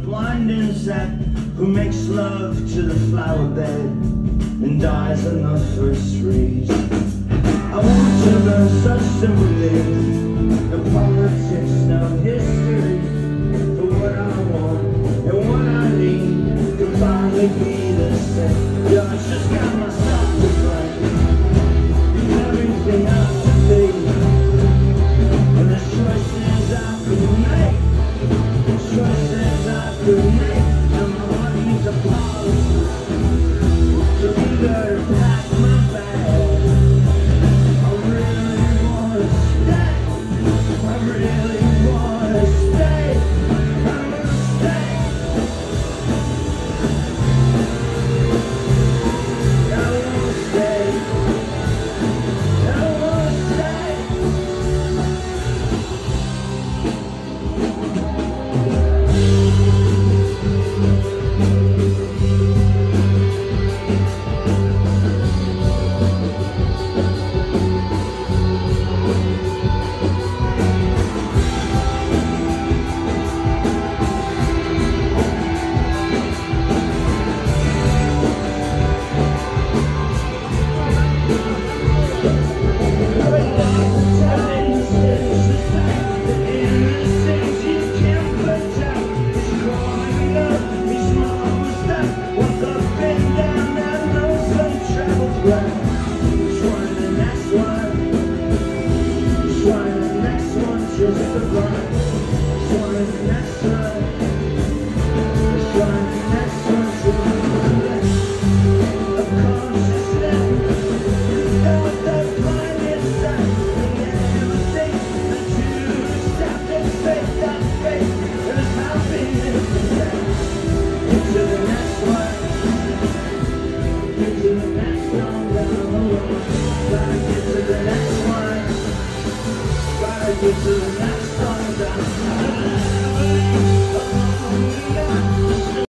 blind insect who makes love to the flower bed and dies in the first freeze. I want to learn such simple things, no politics, no history, but what I want and what I need can finally be the same. Yeah, I just got myself to blame, everything else to be, and the choices I could make, choices I could make, and my heart needs a pause to either pack my bag. I really wanna stay, I really wanna stay, I'm gonna stay. I wanna stay, I wanna stay. Get to the next